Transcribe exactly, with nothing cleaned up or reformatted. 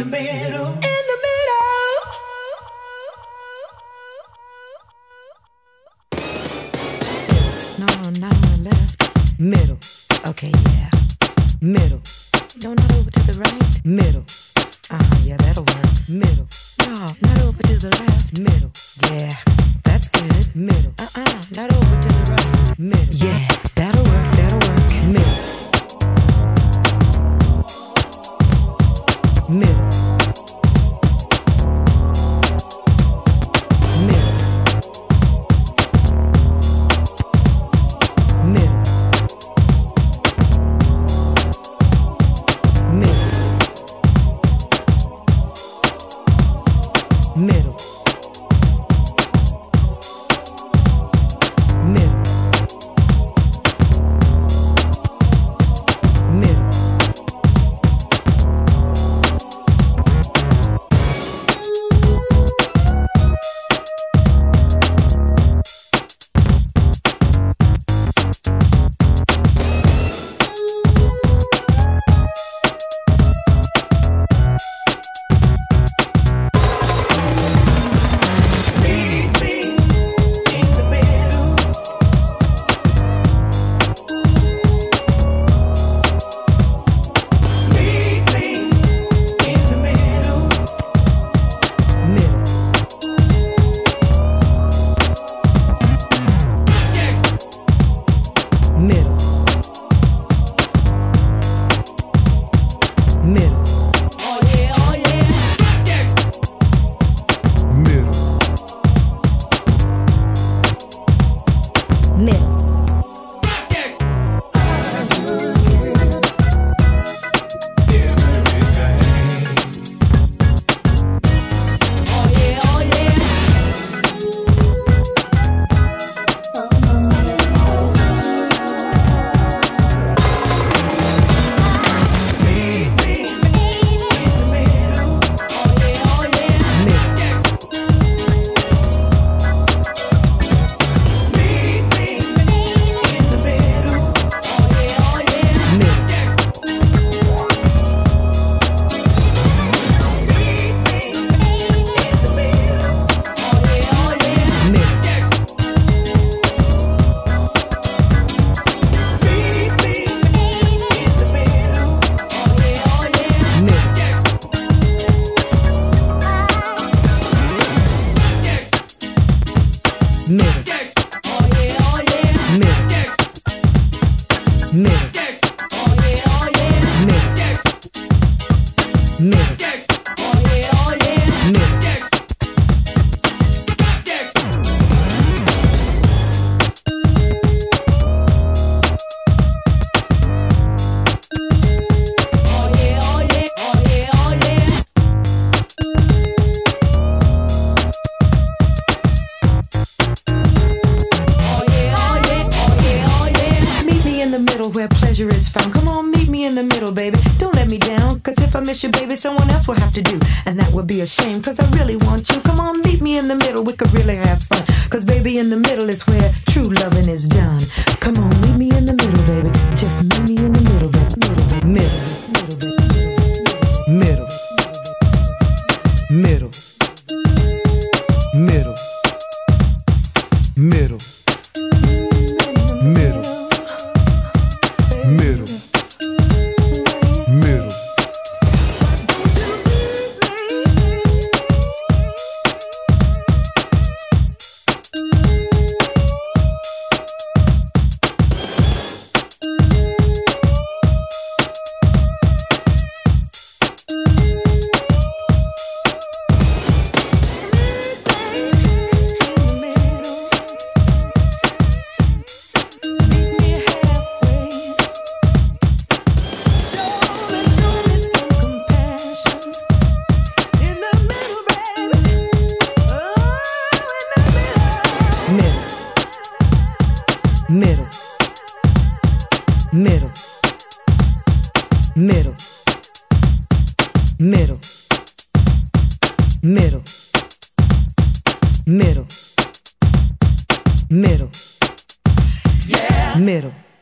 the middle. In the middle. No, no, not on the left. Middle. Okay, yeah. Middle. No, not over to the right. Middle. Uh-huh, yeah, that'll work. Middle. No, not over to the left. Middle. Yeah, that's good. Middle. Uh-uh, not over to the right. Middle. Yeah, that'll work, that'll work. Middle. Middle. Middle. Middle. Middle. Middle. Where pleasure is found. Come on, meet me in the middle, baby. Don't let me down, cause if I miss you, baby, someone else will have to do, and that would be a shame, cause I really want you. Come on, meet me in the middle, we could really have fun, cause baby, in the middle is where true loving is done. Come on, meet me in the middle, baby. Just meet me in the middle, baby. Middle, middle, middle, middle, middle, middle, middle, middle. Middle, middle. Middle, middle, middle, middle, middle, middle, middle, yeah, middle.